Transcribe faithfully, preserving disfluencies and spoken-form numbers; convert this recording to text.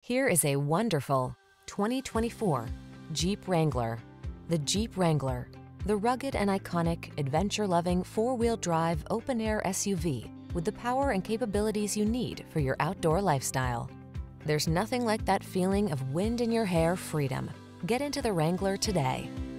Here is a wonderful twenty twenty-four Jeep Wrangler. The Jeep Wrangler, the rugged and iconic, adventure-loving four-wheel drive open-air S U V with the power and capabilities you need for your outdoor lifestyle. There's nothing like that feeling of wind in your hair freedom. Get into the Wrangler today.